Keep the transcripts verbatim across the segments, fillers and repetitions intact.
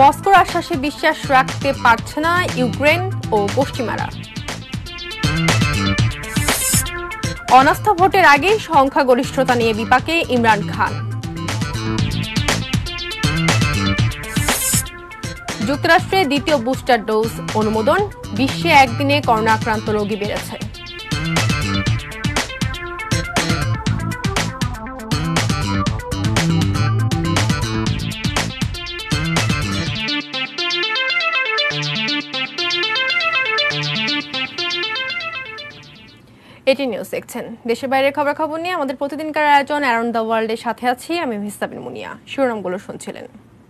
মস্কোর আশ্বাসে বিশ্বাস রাখতে পারছে না ইউক্রেন ও পশ্চিমারা। অনাস্থা ভোটের আগে সংখ্যাগরিষ্ঠতা নিয়ে বিপাকে ইমরান খান। যুক্তরাষ্ট্রে দ্বিতীয় বুস্টার ডোজ অনুমোদন, বিশ্বে একদিনে করোনা আক্রান্ত রোগী বেড়েছে। এটি নিউজ দেখছেন। দেশের বাইরের খবর খবর নিয়ে আমাদের প্রতিদিনকার আয়োজন অ্যারাউন্ড দ্য ওয়ার্ল্ডের সাথে আছি আমি মিস্তাবিন মুনিয়া। শিরোনামগুলো শুনছিলেন,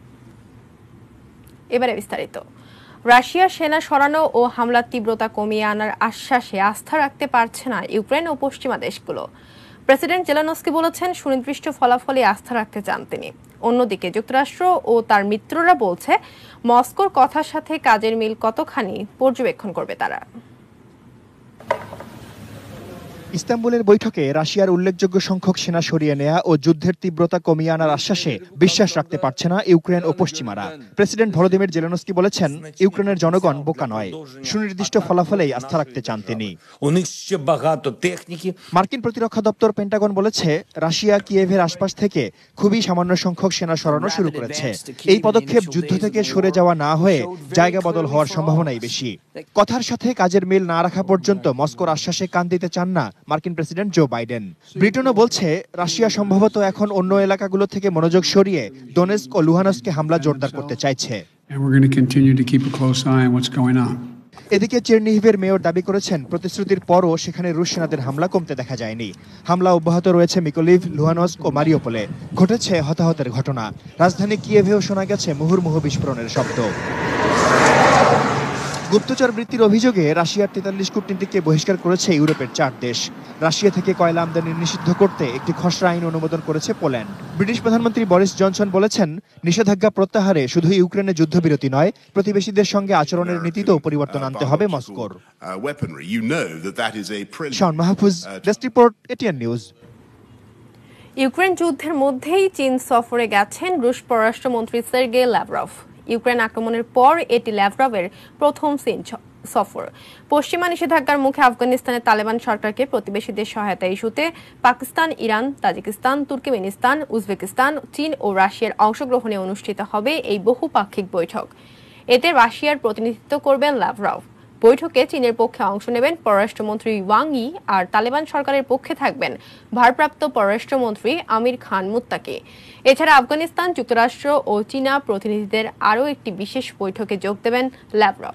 এবারে বিস্তারিত। রাশিয়ার সেনা সরানো ও হামলার তীব্রতা কমিয়ে আনার আশ্বাসে আস্থা রাখতে পারছে না ইউক্রেন ও পশ্চিমা দেশগুলো। প্রেসিডেন্ট জেলেনস্কি বলেছেন সুনির্দিষ্ট ফলাফলে আস্থা রাখতে চান তিনি। অন্যদিকে যুক্তরাষ্ট্র ও তার মিত্ররা বলছে মস্কোর কথার সাথে কাজের মিল কতখানি পর্যবেক্ষণ করবে তারা। ইস্তাম্বুলের বৈঠকে রাশিয়ার উল্লেখযোগ্য সংখ্যক সেনা সরিয়ে নেয়া ও যুদ্ধের তীব্রতা কমিয়ে আনার আশ্বাসে বিশ্বাস রাখতে পারছে না ইউক্রেন ও পশ্চিমারা। প্রেসিডেন্ট ভলোদিমির জেলেনস্কি বলেছেন ইউক্রেনের জনগণ বোকা নয়, সুনির্দিষ্ট ফলাফলেই আস্থা রাখতে চান তিনি। মার্কিন প্রতিরক্ষা দপ্তর পেন্টাগন বলেছে রাশিয়া কিয়েভের আশপাশ থেকে খুবই সামান্য সংখ্যক সেনা সরানো শুরু করেছে। এই পদক্ষেপ যুদ্ধ থেকে সরে যাওয়া না হয়ে জায়গা বদল হওয়ার সম্ভাবনাই বেশি। কথার সাথে কাজের মিল না রাখা পর্যন্ত মস্কোর আশ্বাসে কান দিতে চান না মার্কিন প্রেসিডেন্ট জো বাইডেন। ব্রিটেনও বলছে রাশিয়া সম্ভবত এখন অন্য এলাকাগুলো থেকে মনোযোগ সরিয়ে ডোনেস্ক ও লুহানস্কে হামলা জোরদার করতে চাইছে। এদিকে চেরনিহিভের মেয়র দাবি করেছেন প্রতিশ্রুতির পরও সেখানে রুশ সেনাদের হামলা কমতে দেখা যায়নি। হামলা অব্যাহত রয়েছে মিকোলিভ, লুহানস্ক ও মারিওপোলে। ঘটেছে হতাহতের ঘটনা। রাজধানী কিয়েভেও শোনা গেছে মুহুর্মুহু বিস্ফোরণের শব্দ। গুপ্তচর বৃত্তির অভিযোগে রাশিয়ার তেতাল্লিশ কূটনীতিককে বহিষ্কার করেছে ইউরোপের চার দেশ। রাশিয়া থেকে কয়লা আমদানি নিষিদ্ধ করতে একটি খসড়া আইন অনুমোদন করেছে পোল্যান্ড। ব্রিটিশ প্রধানমন্ত্রী বরিস জনসন বলেছেন নিষেধাজ্ঞা প্রত্যাহারে শুধু ইউক্রেনে যুদ্ধবিরতি নয়, প্রতিবেশীদের সঙ্গে আচরণের নীতিতেও পরিবর্তন আনতে হবে মস্কোর। Shaon Mahfuz, desk report, ATN news. Ukraine যুদ্ধের মধ্যেই চীন সফরে গেছেন রুশ পররাষ্ট্রমন্ত্রী সের্গেই ল্যাভরভ। ইউক্রেন আক্রমণের পর এটি ল্যাভরভের প্রথম চীন সফর। পশ্চিমা নিষেধাজ্ঞার মুখে আফগানিস্তানের তালেবান সরকারকে প্রতিবেশীদের সহায়তা ইস্যুতে Pakistan, Iran, Tajikistan, Turkmenistan, Uzbekistan, চীন ও রাশিয়ার অংশগ্রহণে অনুষ্ঠিত হবে এই বহুপাক্ষিক বৈঠক। এতে রাশিয়ার প্রতিনিধিত্ব করবেন ল্যাভরভ। বৈঠকে চীনের পক্ষে অংশ নেবেন পররাষ্ট্রমন্ত্রী ওয়াং ই, আর তালেবান সরকারের পক্ষে থাকবেন ভারপ্রাপ্ত পররাষ্ট্রমন্ত্রী আমির খান মুত্তাকি। এছাড়া আফগানিস্তান, যুক্তরাষ্ট্র ও চীনা প্রতিনিধিদের আরও একটি বিশেষ বৈঠকে যোগ দেবেন ল্যাভরভ।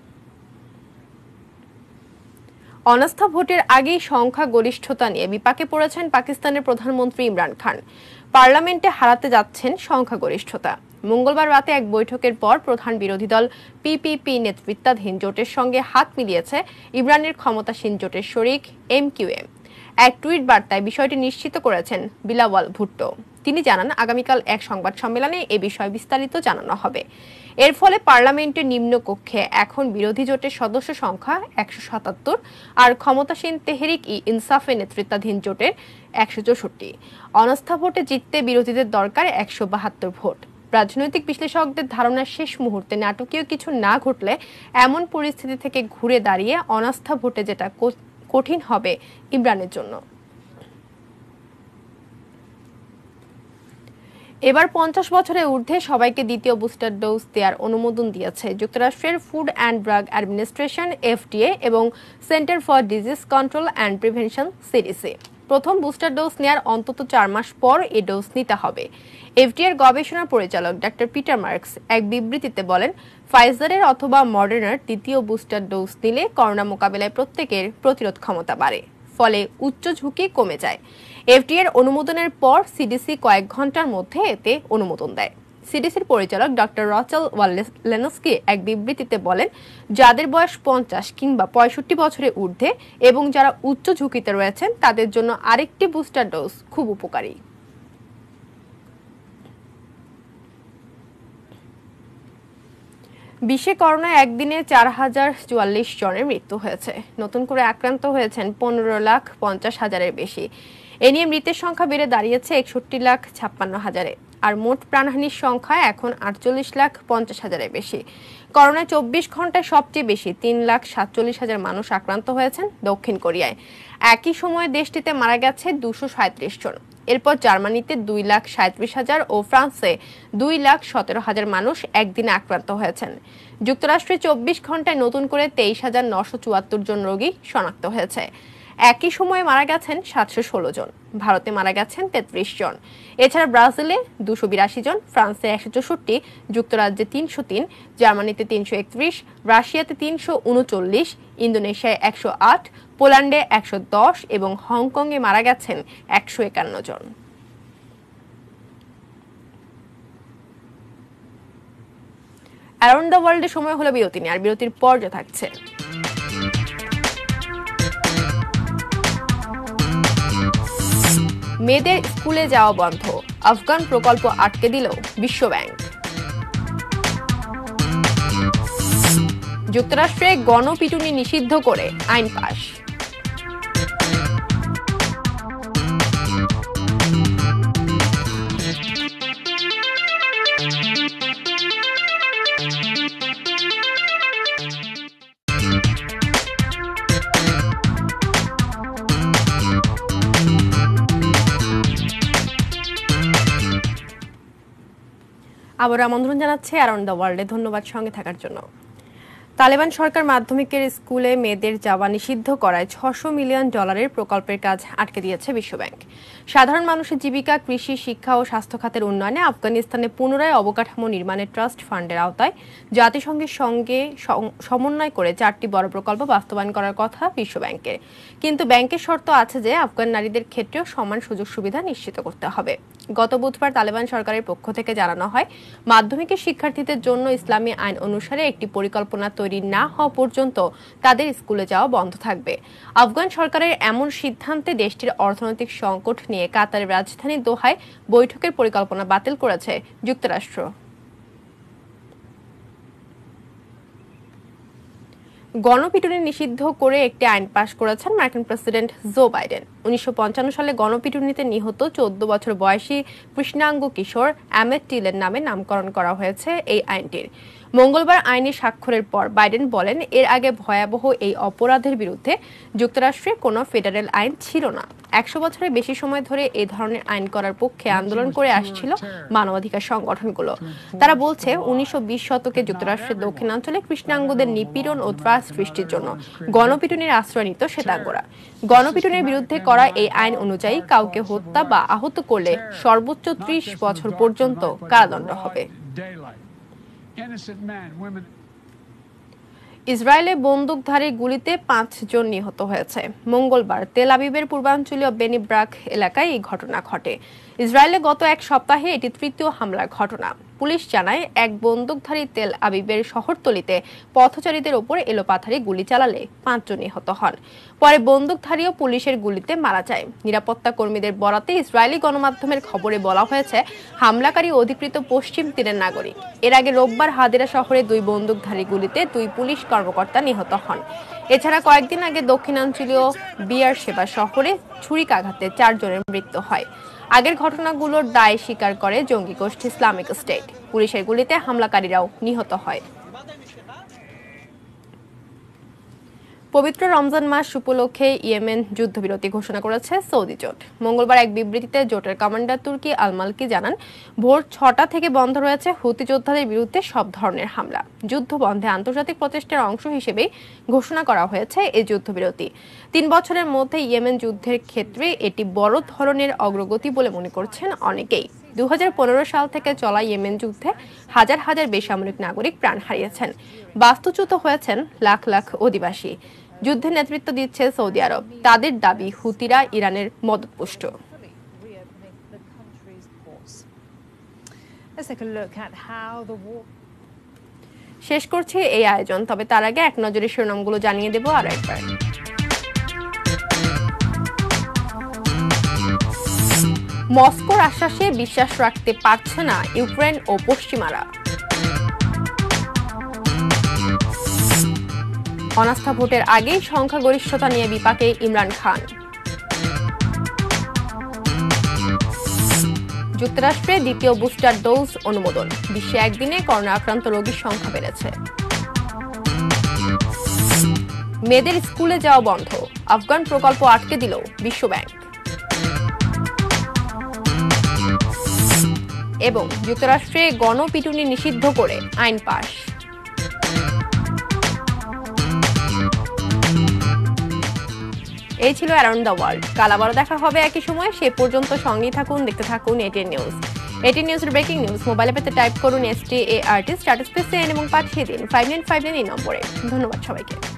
অনাস্থা ভোটের আগেই সংখ্যাগরিষ্ঠতা নিয়ে বিপাকে পড়েছেন পাকিস্তানের প্রধানমন্ত্রী ইমরান খান। পার্লামেন্টে হারাতে যাচ্ছেন সংখ্যাগরিষ্ঠতা। মঙ্গলবার রাতে এক বৈঠকের পর প্রধান বিরোধী দল পিপিপি নেতৃত্বাধীন জোটের সঙ্গে হাত মিলিয়েছে ইমরানের ক্ষমতাসীন জোটের শরিক এমকিউএম। এক টুইট বার্তায় বিষয়টি নিশ্চিত করেছেন বিলাওয়াল ভুট্টো। তিনি জানান আগামীকাল এক সংবাদ সম্মেলনে এ বিষয়ে বিস্তারিত জানানো হবে। এর ফলে পার্লামেন্টের নিম্নকক্ষে এখন বিরোধী জোটের সদস্য সংখ্যা একশো সাতাত্তর আর ক্ষমতাসীন তেহরিক ই ইনসাফের নেতৃত্বাধীন জোটের একশো চৌষট্টি। অনাস্থা ভোটে জিততে বিরোধীদের দরকার একশো বাহাত্তর ভোট। রাজনৈতিক বিশ্লেষকদের ধারণা শেষ মুহূর্তে নাটকীয় কিছু না ঘটলে এমন পরিস্থিতি থেকে ঘুরে দাঁড়িয়ে অনাস্থা ভোটে যেটা কঠিন হবে ইমরানের জন্য। এবার পঞ্চাশ বছরের ঊর্ধ্বে সবাইকে দ্বিতীয় বুস্টার ডোজ দেওয়ার অনুমোদন দিয়েছে যুক্তরাষ্ট্রের food and drug administration FDA এবং centre for disease control and prevention CDC. প্রথম বুস্টার ডোজ নেওয়ার অন্তত চার মাস পর এই ডোজ নিতে হবে। এফডিএর গবেষণা পরিচালক ডাক্তার পিটার মার্কস এক বিবৃতিতে বলেন ফাইজারের অথবা মডার্নার দ্বিতীয় বুস্টার ডোজ নিলে করোনা মোকাবেলায় প্রত্যেকের প্রতিরোধ ক্ষমতা বাড়ে, ফলে উচ্চ ঝুঁকি কমে যায়। এফডিএর অনুমোদনের পর সিডিসি কয়েক ঘন্টার মধ্যে এতে অনুমোদন দেয়। সিডিসির পরিচালক ডক্টর রচেল ওয়ালেনস্কি এক বিবৃতিতে বলেন যাদের বয়স পঞ্চাশ কিংবা পঁয়ষট্টি বছরের ঊর্ধ্বে এবং যারা উচ্চ ঝুঁকিতে রয়েছেন তাদের জন্য আরেকটি বুস্টার ডোজ খুব উপকারী। বিশ্বে করোনায় একদিনে চার হাজার চুয়াল্লিশ জনের মৃত্যু হয়েছে। নতুন করে আক্রান্ত হয়েছেন পনেরো লাখ পঞ্চাশ হাজারের বেশি। এ নিয়ে মৃতের সংখ্যা বেড়ে দাঁড়িয়েছে একষট্টি লাখ ছাপ্পান্ন হাজারে। আর মোট প্রাণহানির সংখ্যা এখন আটচল্লিশ লাখ পঞ্চাশ হাজারের বেশি। করোনায় চব্বিশ ঘন্টায় সবচেয়ে বেশি তিন লাখ সাতচল্লিশ হাজার মানুষ আক্রান্ত হয়েছেন দক্ষিণ কোরিয়ায়। একই সময়ে দেশটিতে মারা গেছে দুশো সাঁত্রিশ জন। এরপর জার্মানিতে দুই লাখ সাঁত্রিশ হাজার ও ফ্রান্সে দুই লাখ সতেরো হাজার মানুষ একদিনে আক্রান্ত হয়েছেন। যুক্তরাষ্ট্রে চব্বিশ ঘন্টায় নতুন করে তেইশ হাজার নশো চুয়াত্তর জন রোগী শনাক্ত হয়েছে। একই সময়ে মারা গেছেন সাতশো ষোলো জন। ভারতে মারা গেছেন তেত্রিশ জন। এছাড়া ব্রাজিলে দুশো বিরাশি জন, ফ্রান্সে একশো চৌষট্টি, যুক্তরাজ্যে তিনশো তিন, জার্মানিতে তিনশো একত্রিশ, রাশিয়াতে তিনশো উনচল্লিশ, ইন্দোনেশিয়ায় একশো আট, পোল্যান্ডে একশো দশ এবং হংকংয়ে মারা গেছেন একশো একান্ন জন। অ্যারাউন্ড দ্য ওয়ার্ল্ডের সময় হলো বিরতি নিয়ে, আর বিরতির পর যা থাকছে। মেয়েদের স্কুলে যাওয়া বন্ধ, আফগান প্রকল্প আটকে দিল বিশ্বব্যাংক। যুক্তরাষ্ট্রে গণপিটুনি নিষিদ্ধ করে আইন পাস। আবার আমন্ত্রণ জানাচ্ছে অ্যারাউন্ড দ্য ওয়ার্ল্ডে। ধন্যবাদ সঙ্গে থাকার জন্য। তালেবান সরকার মাধ্যমিকের স্কুলে মেয়েদের যাওয়া নিষিদ্ধ করায় ছশো মিলিয়ন ডলারের প্রকল্পের কাজ আটকে দিয়েছে বিশ্বব্যাংক। সাধারণ মানুষের জীবিকা, কৃষি, শিক্ষা ও স্বাস্থ্য খাতের উন্নয়নে আফগানিস্তানে পুনরায় অবকাঠামো নির্মাণের ট্রাস্ট ফান্ডের আওতায় জাতিসংঘের সঙ্গে সমন্বয় করে চারটি বড় প্রকল্প বাস্তবায়ন করার কথা বিশ্বব্যাংকের। কিন্তু ব্যাংকের শর্ত আছে যে আফগান নারীদের ক্ষেত্রেও সমান সুযোগ সুবিধা নিশ্চিত করতে হবে। গত বুধবার তালেবান সরকারের পক্ষ থেকে জানানো হয়, মাধ্যমিকের শিক্ষার্থীদের জন্য ইসলামী আইন অনুসারে একটি পরিকল্পনা তৈরি না হওয়া পর্যন্ত তাদের স্কুলে যাওয়া বন্ধ থাকবে। আফগান সরকারের এমন সিদ্ধান্তে দেশটির অর্থনৈতিক সংকট নিয়ে কাতারের রাজধানী দোহায় বৈঠকের পরিকল্পনা বাতিল করেছে যুক্তরাষ্ট্র। গণপিটুনি নিষিদ্ধ করে একটি আইন পাশ করেছেন মার্কিন প্রেসিডেন্ট জো বাইডেন। উনিশশো পঞ্চান্ন সালে গণপিটুনিতে নিহত চোদ্দ বছর বয়সী কৃষ্ণাঙ্গ কিশোর অ্যামেট টিলের নামে নামকরণ করা হয়েছে এই আইনটির। মঙ্গলবার আইনে স্বাক্ষরের পর বাইডেন বলেন, এর আগে ভয়াবহ এই অপরাধের বিরুদ্ধে যুক্তরাষ্ট্রে কোনো ফেডারেল আইন ছিল না। একশো বছরের বেশি সময় ধরে এই ধরনের আইন করার পক্ষে আন্দোলন করে আসছিল মানবাধিকার সংগঠনগুলো। তারা বলছে, উনিশশো বিশ শতকে যুক্তরাষ্ট্রের দক্ষিণাঞ্চলে কৃষ্ণাঙ্গদের নিপীড়ন ও ত্রাস সৃষ্টির জন্য গণপিটুনির আশ্রয় নিত শ্বেতাঙ্গরা। গণপিটুনির বিরুদ্ধে করা এই আইন অনুযায়ী কাউকে হত্যা বা আহত করলে সর্বোচ্চ ত্রিশ বছর পর্যন্ত কারাদণ্ড হবে। ইসরায়েলে বন্দুকধারী গুলিতে পাঁচ জন নিহত হয়েছে। মঙ্গলবার তেল আবিবের পূর্বাঞ্চলীয় বেনি ব্রাক এলাকায় এই ঘটনা ঘটে। ইসরায়েলে গত এক সপ্তাহে এটি তৃতীয় হামলার ঘটনা। পুলিশ জানায়, এক বন্দুকধারী তেল আবিবের শহরতলিতে পথচারীদের ওপর এলোপাথারি গুলি চালালে পাঁচজন নিহত হন। পরে বন্দুকধারীও পুলিশের গুলিতে মারা যায়। নিরাপত্তা কর্মীদের বরাতে ইসরায়েলি গণমাধ্যমের খবরে বলা হয়েছে, হামলাকারী অধিকৃত পশ্চিম তীরের নাগরিক। এর আগে রোববার হাদিরা শহরে দুই বন্দুকধারী গুলিতে দুই পুলিশ কর্মকর্তা নিহত হন। এছাড়া কয়েকদিন আগে দক্ষিণাঞ্চলীয় বিয়ার সেবা শহরে ছুরিকাঘাতে চারজনের মৃত্যু হয়। আগের ঘটনাগুলোর দায় স্বীকার করে জঙ্গি গোষ্ঠী ইসলামিক স্টেট। পুলিশের গুলিতে হামলাকারীরাও নিহত হয়। পবিত্র রমজান মাস উপলক্ষে ইয়েমেন যুদ্ধবিরতি ঘোষণা করেছে সৌদি জোট। মঙ্গলবার এক বিবৃতিতে জোটের কমান্ডার তুর্কি আল মালকি জানান, ভোর ছটা থেকে বন্ধ রয়েছে হুতি যোদ্ধাদের বিরুদ্ধে সব ধরনের হামলা। যুদ্ধ বন্ধে আন্তর্জাতিক প্রচেষ্টার অংশ হিসেবে ঘোষণা করা হয়েছে এই যুদ্ধবিরতি। তিন বছরের মধ্যে ইয়েমেন যুদ্ধের ক্ষেত্রে এটি বড় ধরনের অগ্রগতি বলে মনে করছেন অনেকেই। দু হাজার পনেরো সাল থেকে চলা ইয়েমেন যুদ্ধে হাজার হাজার বেসামরিক নাগরিক প্রাণ হারিয়েছেন, বাস্তুচ্যুত হয়েছেন লাখ লাখ অধিবাসী। যুদ্ধে নেতৃত্ব দিচ্ছে সৌদি আরব। তাদের দাবি, হুতিরা ইরানের মদতপুষ্ট। শেষ করছি এই আয়োজন, তবে তার আগে এক নজরে শিরোনামগুলো জানিয়ে দেব আরো একবার। মস্কোর আশ্বাসে বিশ্বাস রাখতে পারছে না ইউক্রেন ও পশ্চিমারা। অনাস্থা ভোটের আগেই সংখ্যাগরিষ্ঠতা নিয়ে বিপাকে ইমরান খান। যুক্তরাষ্ট্রে দ্বিতীয় বুস্টার ডোজ অনুমোদন। বিশ্বে একদিনে করোনা আক্রান্ত রোগীর সংখ্যা বেড়েছে। মেয়েদের স্কুলে যাওয়া বন্ধ, আফগান প্রকল্প আটকে দিল বিশ্বব্যাংক। এবং যুক্তরাষ্ট্রে গণপিটুনি নিষিদ্ধ করে আইন পাশ। এই ছিল অ্যারাউন্ড দ্য ওয়ার্ল্ড। কাল আবারও দেখা হবে একই সময়। সে পর্যন্ত সঙ্গেই থাকুন, দেখতে থাকুন এটিএন নিউজ। এটিএন নিউজের ব্রেকিং নিউজ মোবাইলে পেতে টাইপ করুন এস টি এ আর টি স্ট্যাটাস পেসেন এবং পাঠিয়ে দিন ফাইভ নাইন ফাইভ নাইন এই নম্বরে। ধন্যবাদ সবাইকে।